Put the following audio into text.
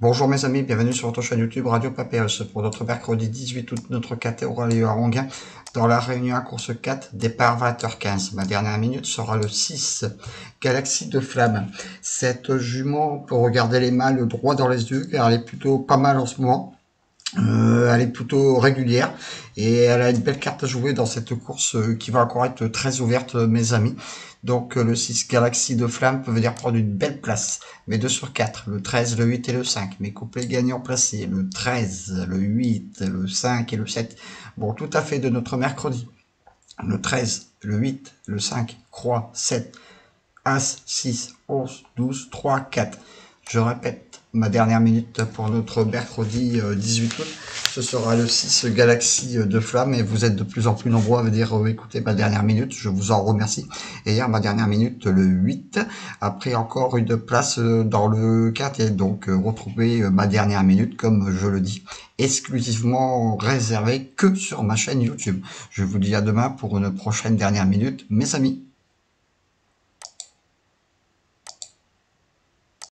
Bonjour mes amis, bienvenue sur votre chaîne YouTube Radio Papyrus pour notre mercredi 18 août. Notre 4 aura lieu à Ronguin dans la Réunion à course 4, départ 20h15. Ma dernière minute sera le 6, Galaxie de Flamme. Cette jument peut regarder les mâles droit dans les yeux car elle est plutôt pas mal en ce moment. Elle est plutôt régulière et elle a une belle carte à jouer dans cette course qui va encore être très ouverte, mes amis. Donc le 6 Galaxie de Flamme peut venir prendre une belle place. Mais 2 sur 4, le 13, le 8 et le 5. Mes couplets gagnants placés, le 13, le 8, le 5 et le 7. Bon, tout à fait de notre mercredi. Le 13, le 8, le 5, Croix, 7, As, 6, 11, 12, 3, 4. Je répète, ma dernière minute pour notre mercredi 18 août, ce sera le 6 Galaxie de Flamme et vous êtes de plus en plus nombreux à venir écouter ma dernière minute, je vous en remercie. Et hier, ma dernière minute, le 8, a pris encore une place dans le 4 et donc retrouvez ma dernière minute, comme je le dis, exclusivement réservée que sur ma chaîne YouTube. Je vous dis à demain pour une prochaine dernière minute, mes amis.